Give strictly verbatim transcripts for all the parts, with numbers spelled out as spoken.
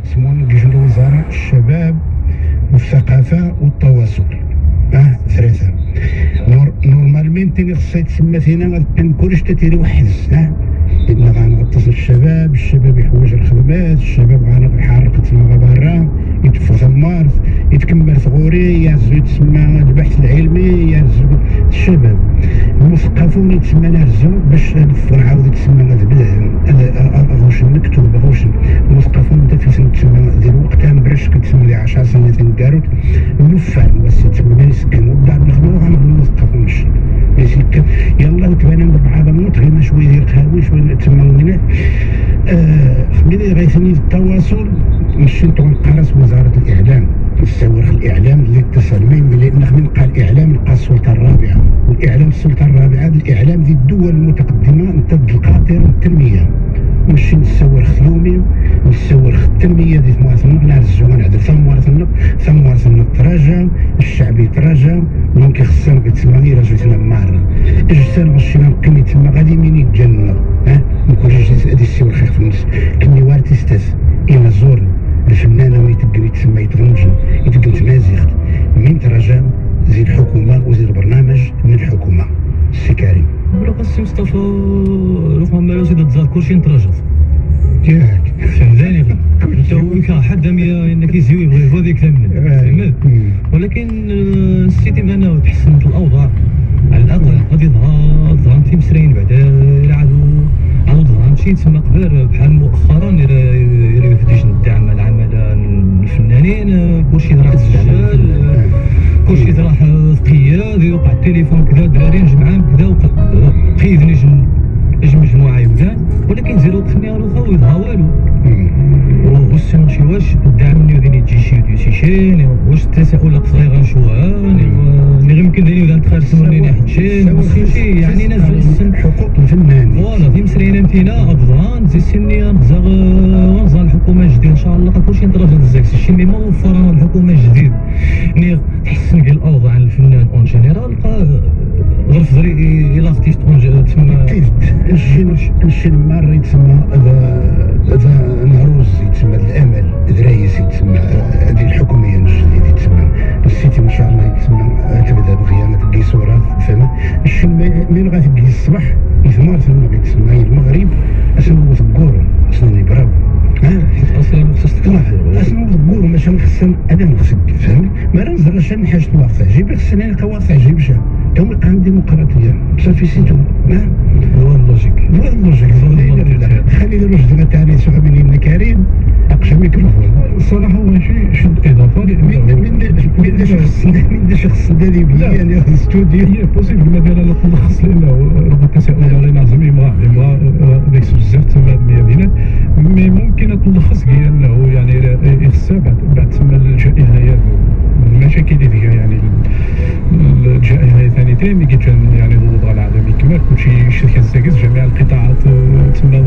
سمو نجم الوزاره الشباب والثقافه والتواصل. اه ثلاثه نور نورمالمين تيلي خصها يتسمى فينا كلشي تتيري وحز. اه إن غنغطس الشباب، الشباب يحوج الخدمات، الشباب غنحرق تما برا يتفو ثمار يتكمل ثغوري يعزو يتسمى البحث العلمي يعزو الشباب المثقفون يتسمى نهزو باش نفر عاود يتسمى هذا واش مكتوب واش المثقفون بدا تسمى ديال الوقت مبرش كتسمى لي عشر سنين تنكاروت النفان واش تسمى يسكنوا بعد نخدموا غنخدموا المثقفون الشيء ماشي يلاه تبان بعض النوت غير شويه ديال القهوه شويه تسمى هنا. آه ملي غيثني التواصل نمشي نقرص وزاره الاعلام الصواريخ الاعلام اللي اتصل بهم لان من قال الاعلام نلقى السلطه الرابعه والاعلام السلطه الرابعه الاعلام ديال الدول المتقدمه انت القاطر التنميه نمشي نصورخ يومي نصورخ التنميه ديال مواطننا نعزو نعدل ثم مواطننا ثم مواطننا تراجع الشعب يتراجع دونك خصنا كتسمى غير راجلتنا مارة اجسام مشينا نقيم تما غادي مين يتجنى ها نكون جيت هادي السي والخير في الناس كني وارتيستاس إما زور الفنانه ويتقن يتسمى يتغنجن يتقن تمازيغ من تراجع زي الحكومه وزي البرنامج من الحكومه السي كريم ولا السي مصطفى رغم ما زيد تذكر شي نتراجع ياك فهمتني انت هو حد انك يزيو يبغي هذيك ثمن فهمت ولكن السيتي انا تحسنت الاوضاع على الاقل غادي ظهر ظهر في مسرين بعدا عادو عادو ظهر شي تسمى قبل بحال مؤخرا يريو في الدعم العمل الفنانين كلشي راح تسجل كلشي راح ثقياد يوقع التليفون كذا دراري نجمعهم كذا وقيد نجم نجم مجموعه يبدا ولكن زيرو ثمانية الاخر ويظهر والو وغسن شي واش الدعم اللي غادي يجي شي ديسي شي واش التساؤلات صغيره غنشوفها اللي غير يمكن ديني ولا نتخرج تمرني حتى شي يعني نازل حقوق الفنان فوالا في مسرينا متينا ابضان زي السنيه نزغ ونزغ الحكومه الجديده ان شاء الله كلشي نتراجع بزاف الشيء اللي ما وفرنا الحكومه الجديد ني تحسن ديال الاوضاع على الفنان اون جينيرال لقى غير في ظري الا ختيش تسمى نمشي نمشي للمار يتسمى هذا نهروز يتسمى الامل درايس يتسمى هذه الحكوميه الجديده يتسمى السيتي ان شاء الله يتسمى تبدا بخيانه تلقي صوره فهمت الشيء من غاتلقي الصباح يثمر ثم يتسمى المغرب اسمو ثقور اسمني برافو ها اصلا خصك تطلع اسمو ثقور ماشي نخصن انا نخصك فهمت ما نزرش حاجه الواقع جيب خصني نلقى واقع جيب شا يوم القانون الديمقراطيه صافي سيتو ما هو اللوجيك هو اللوجيك خلي الرشد تاعي شغل من ابن كريم اقشى ميكروفون الصراحه هو شي شد اضافه من شخص من شخص داري بيا يعني الاستوديو هي بوسيبل مثلا تلخص لانه رغم التساؤل على نظم يبغى يبغى ديك بزاف تما الميادين مي ممكن تلخص هي انه يعني يخصها بعد بعد تسمى الجائحه المشاكل اللي فيها يعني الجائحه ثاني ثاني اللي كان يعني الوضع العالمي كما كلشي الشركات الساكس جميع القطاعات تسمى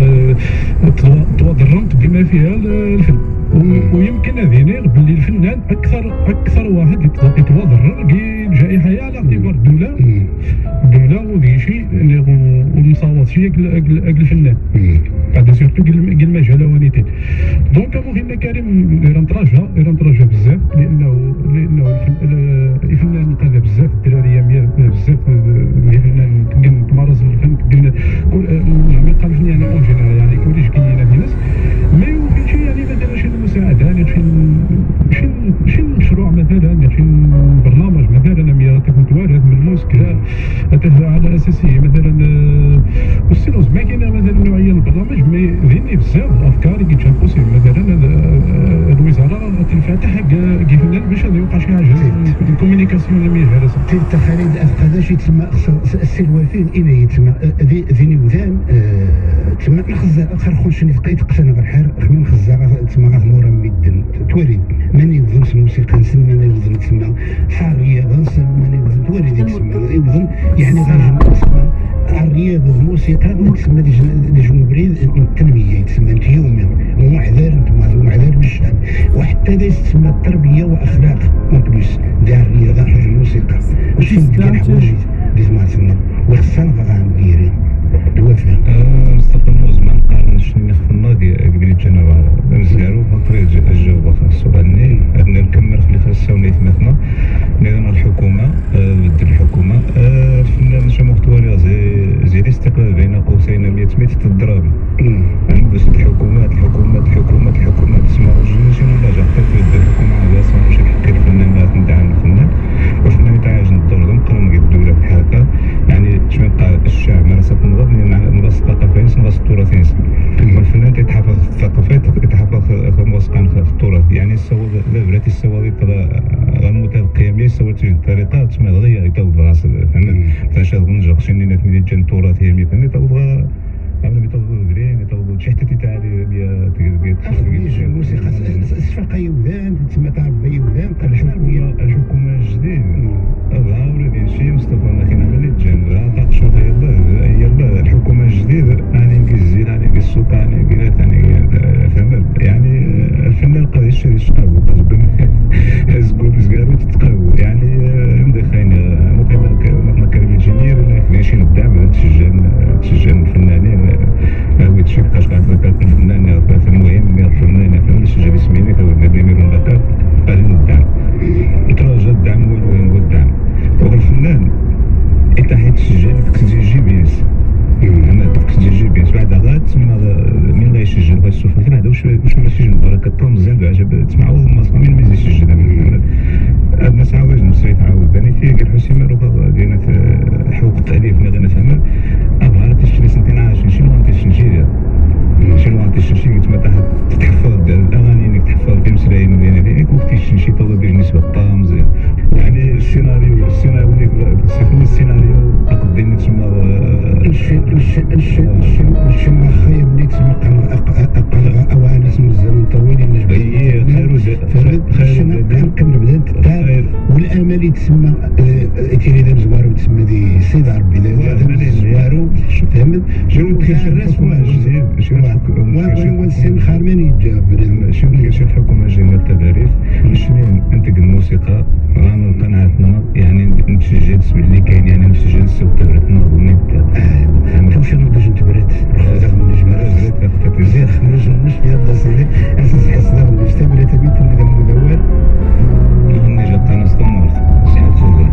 تضررت بما فيها الفن ويمكن هذه باللي الفنان اكثر اكثر واحد يتضرر كي الجائحه على اعتبار الدوله الدوله ودي شيء والمصاوات شي الفنان هذا سيرتو كاع المجال ونيتين دونك بغينا كريم يرنتراجا يرنتراجا بزاف لانه لانه الفنان نقاد بزاف الدراريه ميال بزاف الفنان كن تمارس الفن كن زعما قال فني انا اون جينيرال يعني كلش كاينين في ناس ما يمكن شي يعني مثلا شي مساعده يعني شي شي شي مشروع مثلا شي برنامج مثلا ميا تكون توارد من موسكلا على اساسيه مثلا والسينوز ما كاينه مثلا نوعيه البرنامج مي ذهني بزاف افكار اللي كتشان بوسيبل مثلا الوزاره تنفتح كيف باش يوقع شي حاجه الكومينيكاسيون اللي جالسه تخيل هذا شي تسمى السي الوفين الى يتسمى ذيني وذان تسمى نخزا اخر خنشني لقيت قسنا غير حار خمن خزا تسمى غمورا ميدن توريد ماني يوزن الموسيقى نسمى ماني يوزن تسمى حاريه غنسمى ماني يوزن توريد تسمى يوزن يعني غير تسمى الرياضه الموسيقى تسمى دي جمهوريه التنميه تسمى انت يومي ومعذر انت معذر بالشعب وحتى هذا تسمى التربيه واخلاق اون بليس ديال الرياضه في الموسيقى ماشي ندير حوايج اللي تسمى تسمى وخصنا غنغيرين الوفاء مصطفى الموز ما نقارنش يعني خفنا قبل جانا مزيارو بطريق الجواب السؤال ني عندنا نكمل خلي خاصة ونيثمتنا لأن الحكومة ضد الحكومة الفنان شو محتوى زي زي الاستقلال بين قوسين مية متر الضرب بس الحكومات الحكومات الحكومات الحكومات تسمع شنو نرجع حتى الحكومة على راسها واش يحكي الفنان لا ندعم الفنان والفنان يتعايش الدور ذا مقرن الدولة بحال هكا يعني شنو يبقى الشعب مارسة النظام نقص الثقافة نقص التراث والفنان تيتحفظ في الثقافة يتحفظ موثقا في التراث يعني الصواب لا براتي الصوالي غنمتلقية مية صوت الطريقة تسمى غير يطول راس فهمت فاش غنجر شنينات ملي جان تراثية مية فهمت يطول عملوا بيطولوا درين يطولوا شي حتى تيتعالي بيا تيجي الموسيقى صفقة يودان تسمى تعب يودان الحكومة الحكومة الجديد هذا ولا ديال شي مصطفى ماكينة ملي تجان ناقشوا يلا يلا الحكومة الجديد راني نكزيد راني كالسوق راني كيلات راني فهمت يعني الفنان قد يشري الشقاو قصدهم هزقوا بزقارو تتقاو يعني مدخلين مثلا كريم انجينير ماشي ندعم تشجن تشجن الفنانين هو تشي بقاش قاعد الفنان المهم الفنان فهمت شجر اسميني كون ديميرون داكار غادي ندعم يتراجع الدعم وين هو الدعم والفنان انت حيت تشجع تجي بيس انا تجي بيس بعد غاد تسمى مين غيشجع غير السوفر فين هذا واش واش ماشي برك الطوم مزيان عجب تسمع اول ما مين ما يزيدش يسجل الناس عاوز نسيت عاود باني فيه قال حسين روح دينا حقوق التاليف اللي غنفهمها ابغى تشري سنتين عايشين شنو غادي تشري شنو غادي تشري قلت ما تحفظ الاغاني انك تحفظ بمسلاين مليانين هذيك وقت تشري طول بالنسبه للطعم مزيان يعني السيناريو السيناريو اللي سيفني السيناريو اقدم تسمى الشيء الشيء الشيء الشيء الخير اللي تسمى اقل اوانس من الزمن طويل النجم هي خير خير كمل بدات والامل يتسمى تيري زوارو تسمى دي سيد ربي زوارو فهمت شنو كاين الراس واجد شنو والسن خارماني يجاب شنو كاين شي الحكومه جايه التباريف شنو انتج الموسيقى رانا قناعتنا يعني نتشجع تسمع اللي كاين يعني نتشجع نسوق تبرتنا ونبدا واش نرجع نتبرد هذا من الجبال زين خرج مش يلا سيدي اساس حسنا من اجتمع تبيت المدور نغني جات انا استمرت ساعه صغيره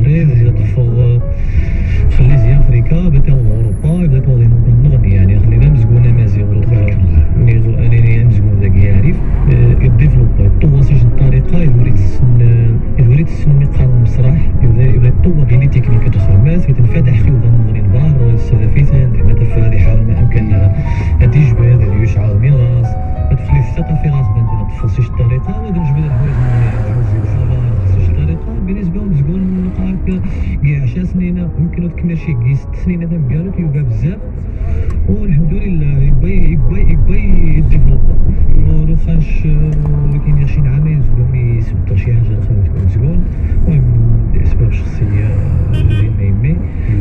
المغرب بدات تفوق خلي زي افريكا بدات اوروبا بدات تغني نغني يعني خلينا مزقونه مزيغ الاخرى نيغو انني مزقون ذاك يعرف يديفلوبا يطور شي الطريقه يوري تسن يوري تسن مقام المسرح يبدا يبدا يطور لي تكنيك الخدمات يتنفتح في وضع المغني البار والسلفيتان ديما تفادي يحاول ما امكن هادي جباد هادي يشعل ميراث تخلي في الثقافه غاصبا انت تفصيش الطريقه وهذا نجبد الحوايج الطريقه بالنسبه لهم تقول نلقاك كاع عشر سنين يمكن تكمل شي كاع ست سنين هذا مقالك يبقى بزاف والحمد لله يبقى يبقى يبقى يديفلوبا ولو خاش كاين غير شي عامين زعما يسبط شي حاجه اخرى تكون زقون المهم لاسباب شخصيه اللي ما يمي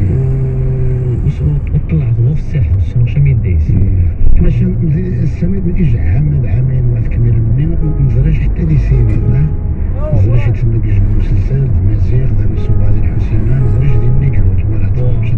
وطلع ضوء في الساحه السنوشه مين دايز باش السميد من اجي عام ولا عامين وتكمل مني ما نزرعش حتى لي سيني ما نزرعش يتسمى بيجي مسلسل مزيغ دار صوب هذه الحسينه ما نزرعش ديال نيكروت ولا تمشي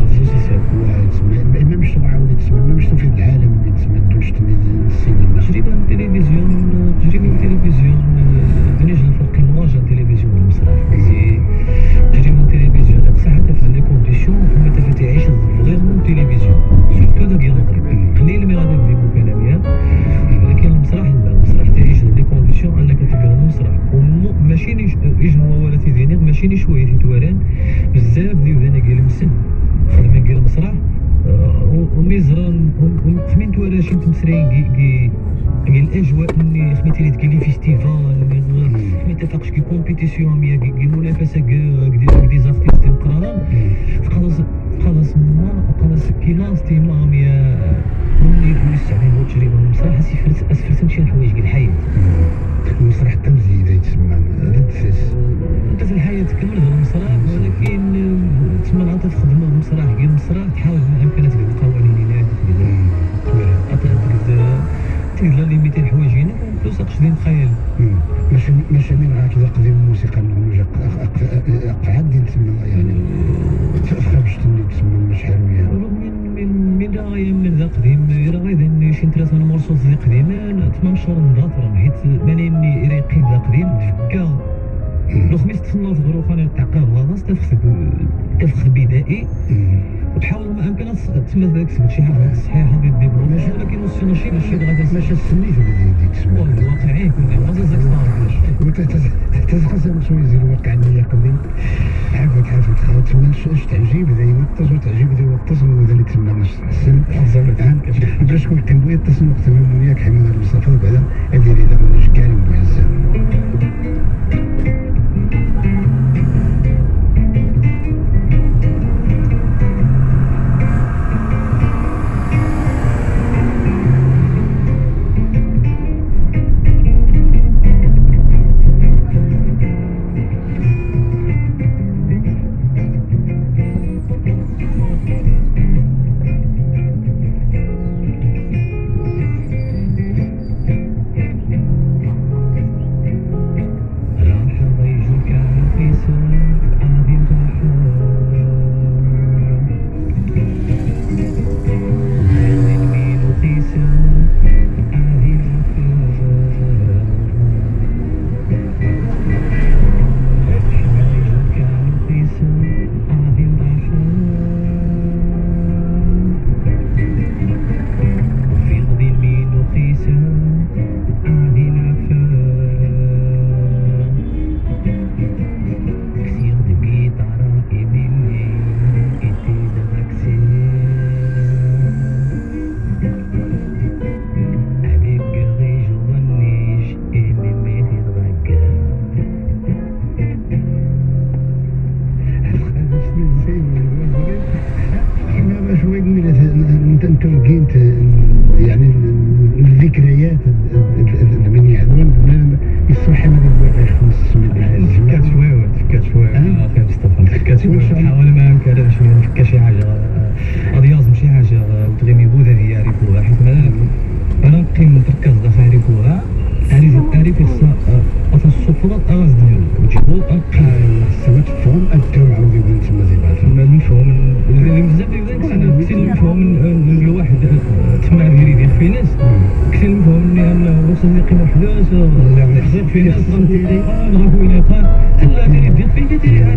ما مش عاود تسمى ما مش في العالم اللي تسمى دوش السينما تجربه التلفزيون تجربه التلفزيون دنيش الفرق المواجهه التلفزيون المسرح زي تجربه التلفزيون اقصى حتى في لي كونديسيون ما تفتعيش غير من التلفزيون سورتو داك المغرب قليل ما غادي نكذبوا كلامي ولكن المسرح لا المسرح تعيش لي كونديسيون انك تقرا المسرح ماشي يجنوا ولا تيدينيغ ماشي شويه تيتوالان بزاف ديال انا قال مسن خدمه قال المسرح وميزران وخمين توالى شي تمسرين كي كي الاجواء اللي خميتي لي تقول لي فيستيفال اللي خميتي فاقش كي كومبيتيسيون ميا كي منافسه كي دي زارتيست نقراهم خلاص خلاص ما خلاص كي لاستي ما ميا ملي يستعمل هو التجربه المسرح اسفرت اسفرت شي حوايج كي الحياه المسرح حتى مزيد يتسمى الدساس انت في الحياه تكمل هذا المسرح ولكن تسمى العطاء في خدمه المسرح كاين المسرح تحاول بامكانك تقدر القوانين هناك تقدر تقدر ليميتي الحوايج هنا ما توثقش ديال الخيال ماشي ماشي من هكذا قديم الموسيقى النموذج قعد ديال تسمى يعني خرجت اللي تسمى شحال وياه من من من راهي من ذا قديم راه غير شي ثلاثه مرصوص ذي قديمان تمام شهر نضاف حيت ماني ريقي ذا قديم تفكا لو خميس تصنف غروخ انا تعقاب غلاص تفخ تفخ بدائي وتحاول ما امكن تسمى ذاك شي حاجه صحيحه ديال الديبلوم ولكن ماشي ماشي ماشي ماشي السميت اللي تسمى الواقعي كنا غازا زاك صار تتخزن شويه زي الواقعيه قبل عافاك عافاك خاوت اش تعجيب دايما تصور تعجيب دايما التصميم هذا اللي تسمى السن باش تكون قنبويه التصميم تمام وياك حمد المصطفى بعدا هذه اللي دابا كاع المعزه يعني الذكريات من يعدون يصبح ما يبغي خمس فكات شويه فكات شويه اخي مصطفى فكات شويه نحاول ما امكن شويه نفكا شي حاجه رياض ماشي حاجه تغيمي بوذا هي ريبوها حيت انا انا نقيم نتركز داخل ريبوها يعني تعرف اصلا السفره اغاز ديالو وتجيبو السمات فهم الدور عاودي بنت تما زي بعض ما المفهوم بزاف ديال كثير المفهوم من الواحد تسمع ديالي ديال في ناس كثير المفهوم انه وصل يقيم وحداس يحضر في ناس غنقول اه نغنقول لك لا ديري دير فيك ديري على سجيه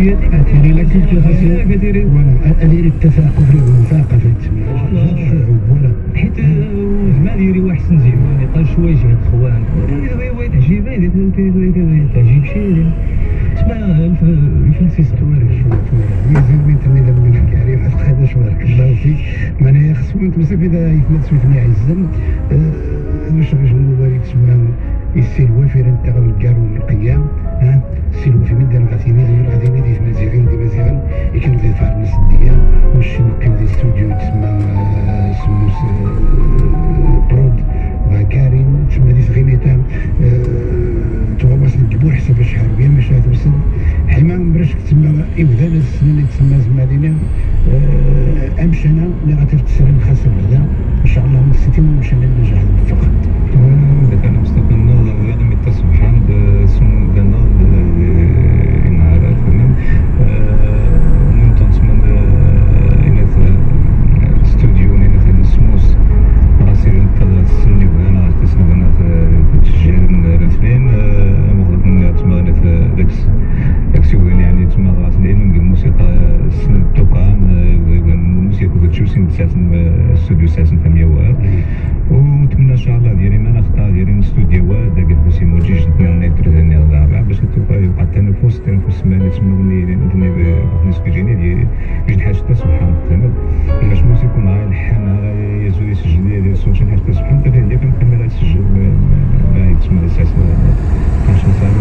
كاتي اتيري لا كولتوراسيون كاتيري فوالا ادير التثاقف المثاقفه الشعوب فوالا حيت زعما ديري واحد سنزيم يعني طال شويه جهه اخوان دابا تعجب تعجب شي تسمى الفلسفه توارف يزيد من تميل من الكريم هذا شوارك الله فيك معناها خصو نتمسك اذا يتمسك في عزم واش غنجمو بارك تسمى يسير وافر انت غنكارو من القيام ها سير وفي من دار غاتيني غير غاديني دي مزيغين دي مزيغان يكون دي فار الناس ديال واش يمكن دي استوديو تسمى سمو برود كريم تسمى دي سغينيتا تغوص الجبور حسب شحال بيان باش توصل حما مبرش تسمى يبدا السنه اللي تسمى زمالينا امشينا اللي غتفتسر الخاسر بعدا ان شاء الله من السيتي مشينا للنجاح الموفق. دابا انا مصطفى النهضه غادي متصل بحال سمو دانا نعرف تمام من تنسمى الى استوديو هنا سموس راسي نطلع السني وهنا تسمى هنا تسجيل الاثنين مغلط من تسمى هنا داك داك يعني تسمى لأن الموسيقى السنة التوكان الموسيقى كتشوفي ساسن استوديو ساسن ثمانية واحد ونتمنى ان شاء الله ديالي ما نخطا ديالي الاستوديو داك البوسي موجي جدنا نيتر ثاني الرابع باش يبقى التنفس التنفس مالي تسمى ني ني نسكجيني ديالي باش حاجه حتى سبحان الله باش موسيقى مع الحان يزو يسجل ديالي صوت شي حاجه سبحان الله اللي كنكمل نسجل ما يتسمى اساس باش نصايب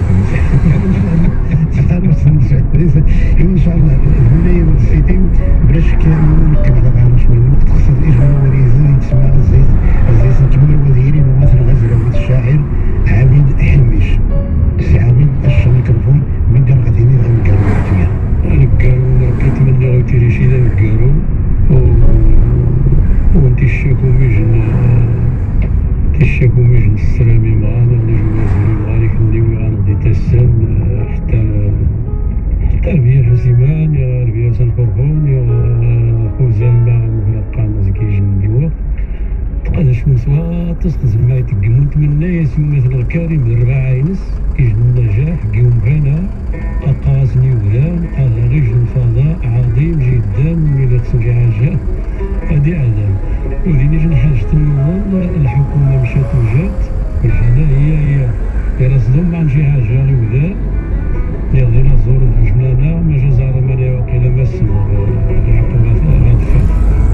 ان شاء الله هنا السيتي باش كامل نكمل على شويه الوقت خصنا الاجمال وريزه يتسمى الزيت الزيت نكمل وزيري مثلا غزل الشاعر عبيد حلميش سي عبيد اش الميكروفون من دار غاديني غنكارو فيها نكارو كنتمنى غيتيري شي دا نكارو وانت الشاكو ميجن الشاكو ميجن السلامي معانا اللي جوازري معارك اللي غنغدي تسال حتى تربية الزمان يا ربيع سنخرخون يا خوزان ما مغرقان زكيجن الوقت تقدرش من سوا تسقز ما يتقمو نتمنى يسمى مثل الكريم الرباعة ينس كيجن النجاح قيوم غانا أقاسني ولان قال رجل فضاء عظيم جدا إذا تسمى حاجة هادي عذاب وديني جن حاجة النظام الحكومة مشات وجات والحالة هي هي يرصدهم عن شي حاجة لوذا يغدينا زور الجنانة ما جزار مالي وقيل مسنا العقوبات غادفة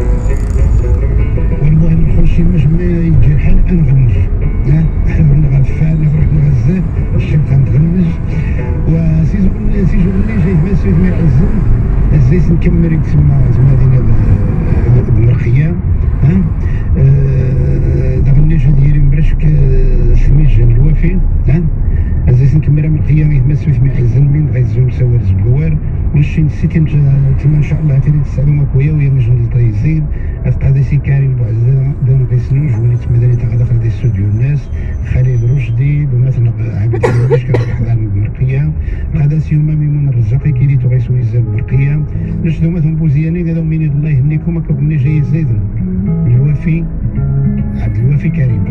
والمهم نخرجي باش ما يجي الحال انا غنمج ها انا غنفعل نروح نغزل الشيخ غنتغنج وسيزون سيزون اللي جاي ماسي في معزم الزيت نكمل تسمى مدينة بمرقية ها دابا النجا ديالي مبرشك سميج الوافي ها الزيت نكمل من القيام يتمسوا في معزل من غيزوم سوار زبوار ونشي نسيتي تما ان شاء الله تاني تسالو مكويا ويا مجنون الطيزين هذا سي كريم بوعزة دون قيسنوج وليت مدني تاع داخل دي استوديو الناس خليل رشدي ومثلا عبد الوهاش كان حضان المرقية هذا سي يوم ميمون الرزاقي كيدي تغيسو يزال المرقية نشدو مثلا بوزياني قالوا مين الله يهنيكم هكا كنا جاي زيد الوافي عبد الوافي كريم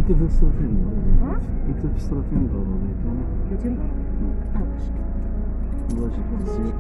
انت في السلاطين انت في السلاطين ضروري ثلاثين دولار واجد مزيان.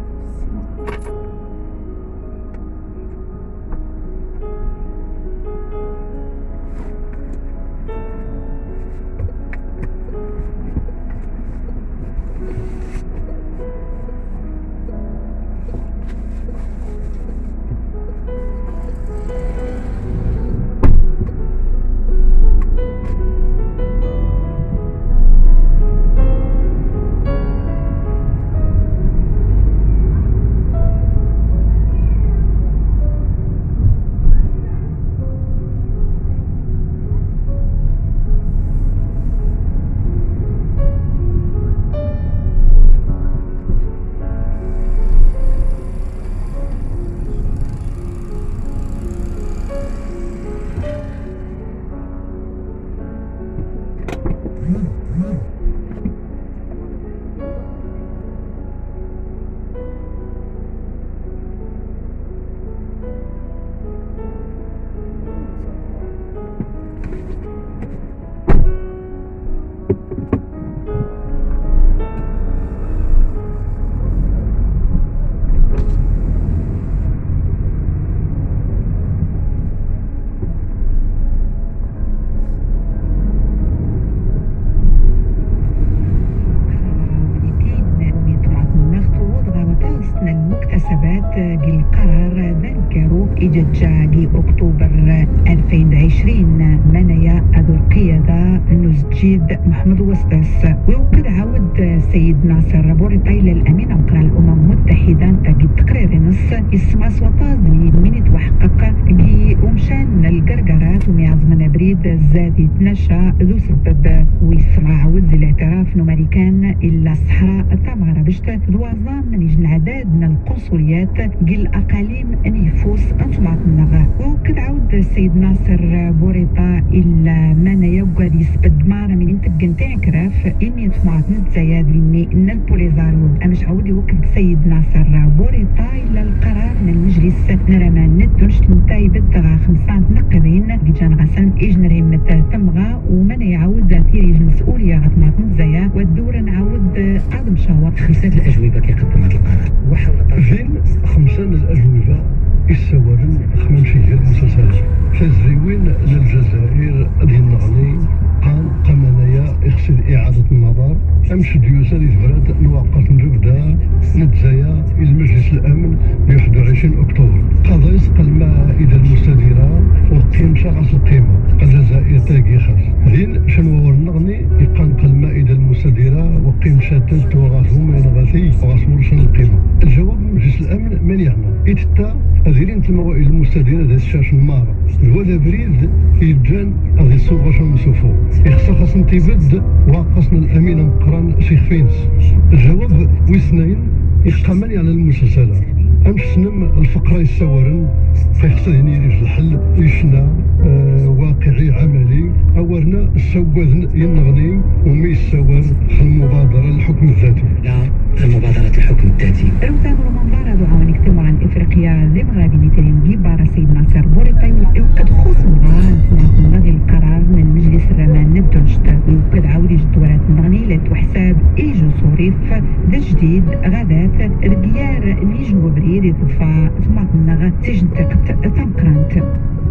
المكتسبات القرار بانكرو إجاجا أكتوبر ألفين وعشرين منايا ذو القيادة نزجيد محمد وسطاس ويوكد عاود السيد ناصر بوريطاي للأمين عقل الأمم المتحدة تاكي تقرير نص اسمع سوطاز من يتوحقق كي ومشان القرقرات وميعزمنا بريد زاد يتنشى ذو سبب ويسمع عاود الاعتراف نماريكان إلا الصحراء تامغرا بشت ذوازان من يجن عدد من القنصليات قل الأقاليم أن يفوس أنتمعت النغا وكد عاود السيد ناصر بوريطا إلا منايا وقاد يسبد مارا من انتبقن تاعكراف إني انتمعت نتزايد لني إن البوليزارو أمش عاود يوكد السيد ناصر بوريطا إلا القرار من المجلس نرامان ندونش تنتاي بالدغا خمسان نقذين جان غسن إجنري متى تمغا ومن يعاود تيريج مسؤولية غطمات نتزايا والدورة نعاود عدم شاور خمسة الأجوبة كيقدم هذا القرار وحاول فين خمسة الأجوبة السوارن خمسة ديال المسلسلات فالزوين للجزائر هذه النغني قال قمنايا يخسر إعادة النظر أمس ديوسا اللي تبرد نوقف نجبدا نتزايا المجلس الأمن ب واحد وعشرين أكتوبر قضى يسقى المائدة المستديرة وقيم شخص القيمة الجزائر تاقي خاص ذين شنو النغني يقنق المائدة المستديرة وقيم شاتت وغاثهم ينغاثي وغاثهم شنو القيمة الجواب من مجلس الأمن من يعمل إتتا أذيرين الموائد المستديرة ذا الشاش المارة الولا بريد يجان أذي الصوغة شنو مسوفو يخصى خاص نتيبد واقصنا الأمين مقران شيخ فينس الجواب ويسنين يقامن على المسلسلات أمس سنم الفقرة السوارن خيخصى هني ريج الحل يشنا آه واقعي عملي أورنا السواد ينغني ومي السوار المبادرة للحكم الذاتي لا المبادرة الحكم الذاتي روتان رمضان دعوة نكتموا عن إفريقيا ذي مغربي نترين جيبارا سيد ناصر بوريطاي ويوكد خصوصا نغي القرار من مجلس الرمان ندونشتا ويوكد عاودي جدورات نغني لتوحساب إيجو صوريف ذا جديد غادات رقيار نيجن وبريد يتدفع ثمات النغا سجن تقت تنقرانت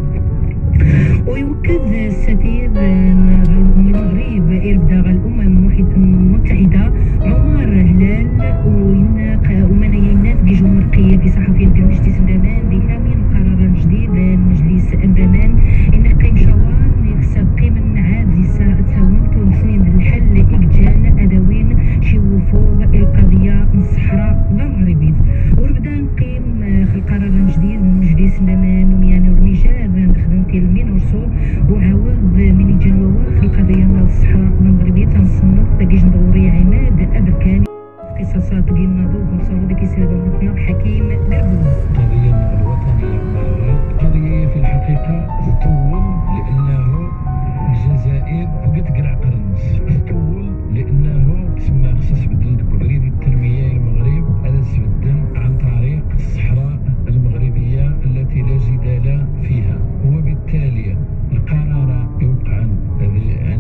ويوكد السفير من المغرب إربداغ الأمم المتحدة عمر هلال ومناينات بيجو مرقية في صحفية المجلس الأمان بكامل القرار الجديد المجلس الأمان إن قيم شوان يخسر قيمة عاجزة تساوم طول سنين الحل إججان أدوين شي وفوق القضية من الصحراء المغربية وربدا نقيم في القرار الجديد من مجلس الأمان وميان الرجال خدمتي المين ورسو وعاود من يجاوب في القضية من الصحراء المغربية تنصنف تاكيش ضروري عماد أبركاني قصصات قيلنا ضوء مصورة كيسير بمطنب حكيم دربوز قضية الوطنية قضية في الحقيقة تطول لأنه الجزائر بقت قرع قرنس تطول لأنه تسمى خصص بدل بريد التنمية المغرب هذا سبدل عن طريق الصحراء المغربية التي لا جدال فيها وبالتالي القرار يوقع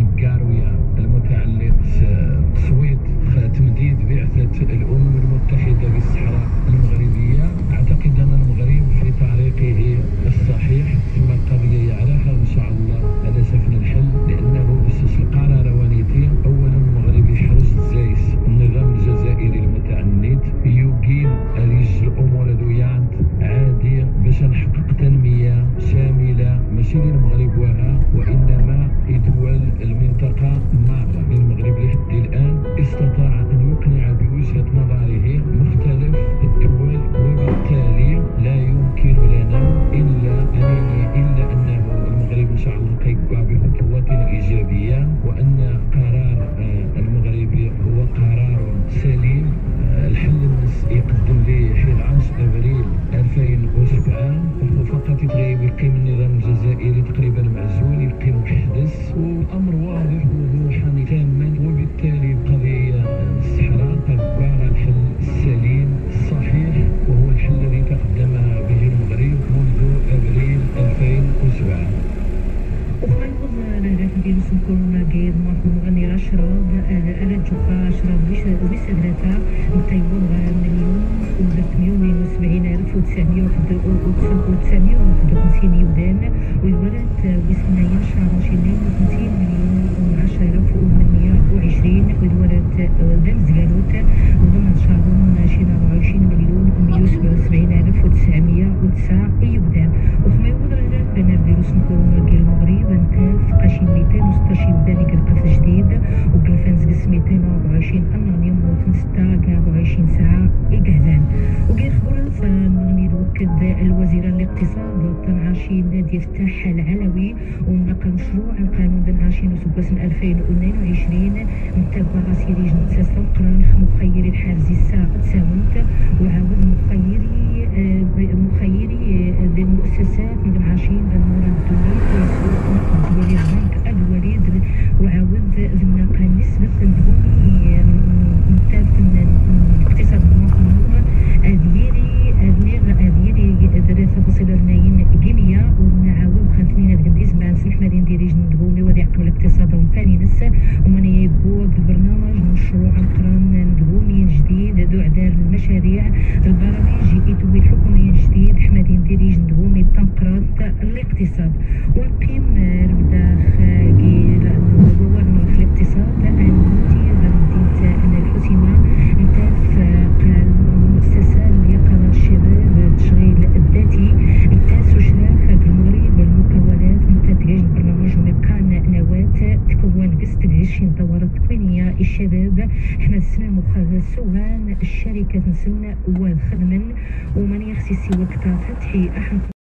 ديال سكون قيد مغني رشرب رجوكا شرب بس ثلاثة متيبون مليون وثمانمائة وسبعين ألف وتسعمائة وتسعمائة وواحد وخمسين يوردان ويولد بثنايا شهر عشرين وخمسين مليون وعشرة آلاف وثمانمائة وعشرين ويولد دمز جالوت وضمن شهرون شهر وعشرين مليون ومائة وسبعة وسبعين ألف وتسعمائة وتسعة يوردان وخما يوضر بنا فيروس كورونا ديال المغرب نتاف قاشين مئتين وستة يوردان كالقف جديد وكالفانز قس مئتين وأربعة وعشرين أنغنيوم وثلاثة ستة أربعة وعشرين ساعة إقهزان وكير خبرز نغني وكد الوزير الاقتصاد تنعاشين نادي يفتح العلوي ونقل مشروع القانون تنعاشين وسباس من ألفين واثنين وعشرين متابع غاسيري جنساس القران مخيري الحارزي الساعة تساوت وعاود مخيري مخيري بالمؤسسات من عشرين بالمورد الدولي الدولي البنك الوليد وعاود ذمنا نسبة الدولي متاف الاقتصاد المطلوب أديري أدير أديري ثلاثة فاصلة اثنين جنيه ونعاود خمسين القديس مع سمح مدينة ديريج ندبومي ودي عقب الاقتصاد ومباني نس ومن يبوا البرنامج مشروع القرن ندبومي جديد دو عدار المشاريع البرامج يتوي الحكومي جديد حمدين ديريج ندبومي تنقرات الاقتصاد ونقيم ربدا خاقي وورنا في الاقتصاد المدير مدينة الحسيمة نتاف قال مؤسسة ليقظة الشباب التشغيل الذاتي نتاس وشراف المغرب والمقاولات نتاج البرنامج مكان نواة تكون قسط عشرين دورة تكوينية الشباب احمد السلام وخاذ سوان الشركة نسن والخدمن ومن يخصي سوى فتحي أحمد